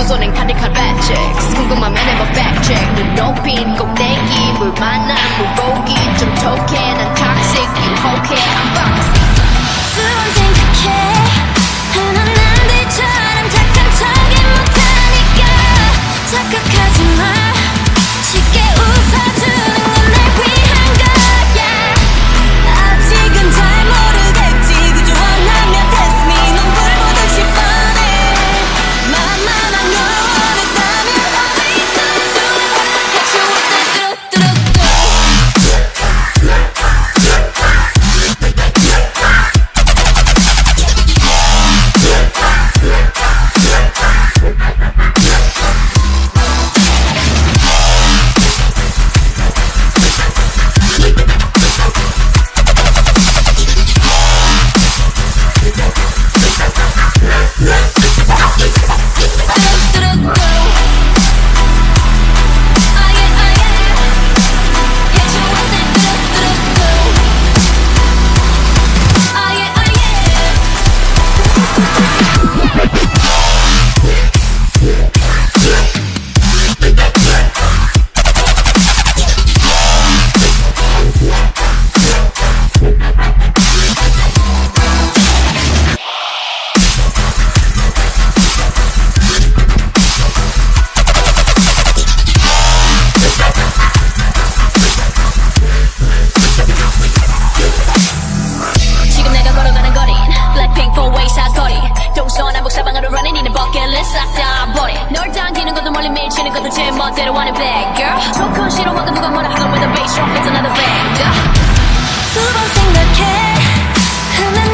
쏘는 카니칼 배치ks 궁금하면 해봐 팩트체크 눈 높인 꼭대기 물 만난 물고기 좀 톡해 난 toxic 유혹해 I'm boxy 두번 생각해 난 남들처럼 착한 척이 못하니까 착각하지 마 쉽게 웃어주는 건 날 위한 거야 아직은 잘 모르겠지 그저 원하면 test me 넌 불보듯이 뻔해 맘만 안 원했다면 all we could do hit you with the do-do-do BLACKPINK four-way 사거리 동서남북 사방으로 running in the bucket list 싹 다 버리 널 당기는 것도 멀리 밀치는 것도 제 멋대로 하는 bad girl 조금 싫어하고 누가 뭐라 하건 with the bass drum it's another banger 두 번 생각해